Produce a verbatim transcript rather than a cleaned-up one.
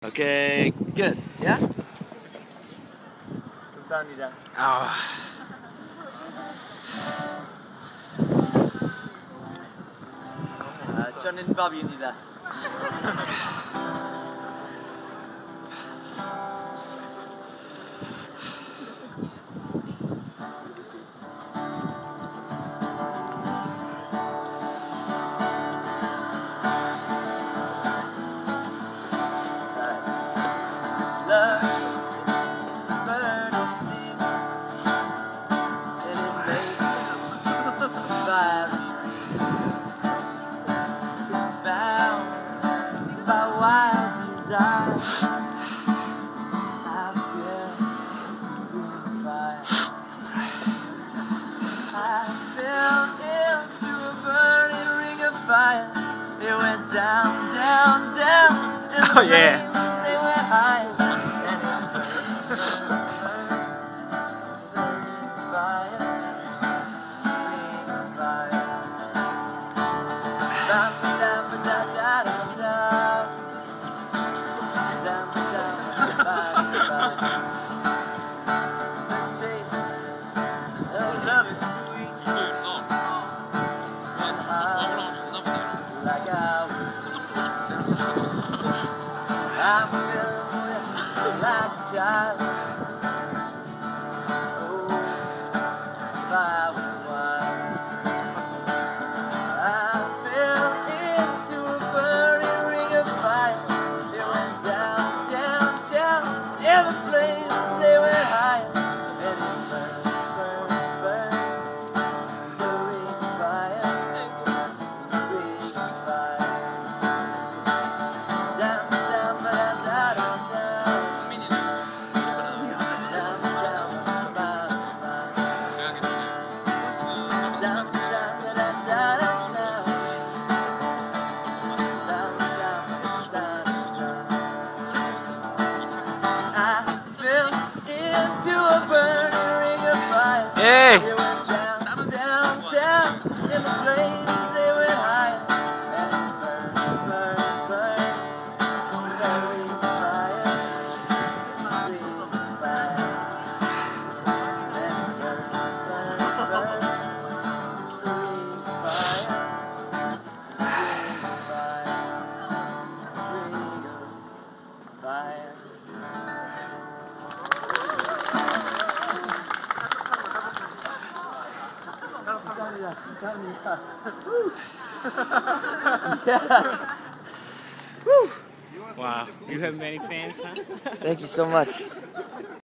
Okay, good. Yeah? 감사합니다. 아. 아, 저는 밥입니다. Fire. It went down, down, down, and the Oh, yeah. flames, they went high, and it burned, burned, fire, fire. Down, down, down, down, down, down, down, down, down, down. The taste of love is sweet. Like I I feel like a child. Oh, if I were wild, I fell into a burning ring of fire. It went down, down, down, and the flames, they went higher, and it burned, burned, burned, the ring of fire. Hey! It went down, down, down, and the flames, they went higher, and it burned, burned, burned, the ring of fire, ring of fire, and it burned, burned, burned, the ring of fire, ring of fire, ring of fire. 감사합니다. Yes. Wow, you have many fans, huh? Thank you so much.